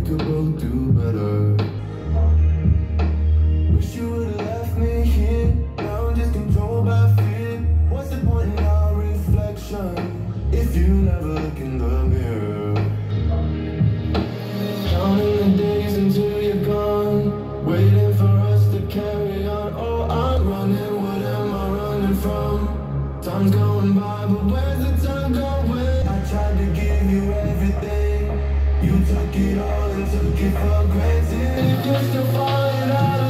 could both do better. Wish you would've left me here. Now I'm just controlled by fear. What's the point in our reflection if you never look in the mirror? Counting the days until you're gone, waiting for us to carry on. Oh, I'm running, what am I running from? Time's going by, but where's the time going? I tried to give you everything, you took it all and took it for granted. If you're still falling out of